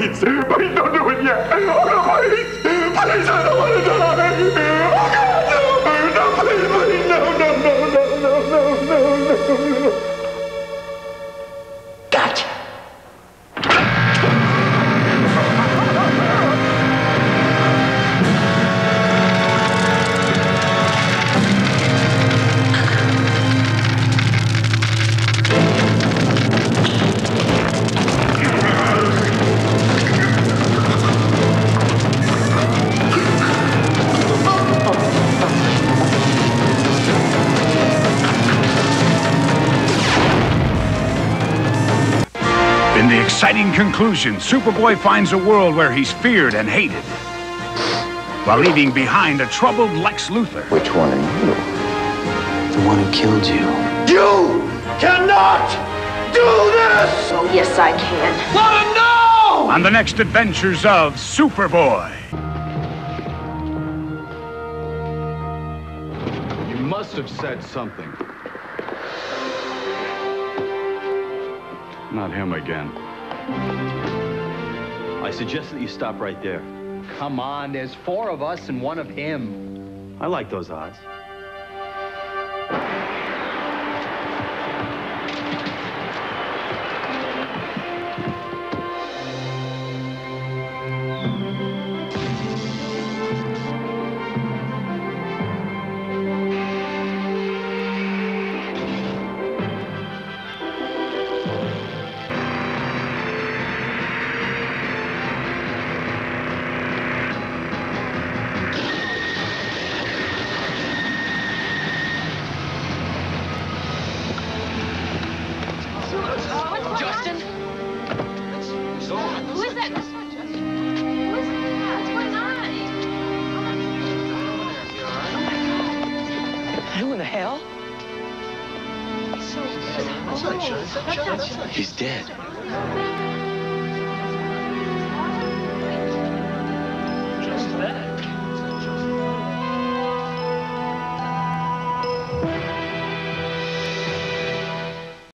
Please, please don't do it yet. Oh, please, please, I don't want to die. Oh, God, no, please, please, no. Gotcha. In the exciting conclusion, Superboy finds a world where he's feared and hated, while leaving behind a troubled Lex Luthor. Which one are you? The one who killed you. You cannot do this! Oh, yes, I can. Let him know! On the next adventures of Superboy. You must have said something. Not him again. I suggest that you stop right there. Come on, there's 4 of us and 1 of him. I like those odds. Justin? Who is that? What's going on? Who in the hell? So, He's dead.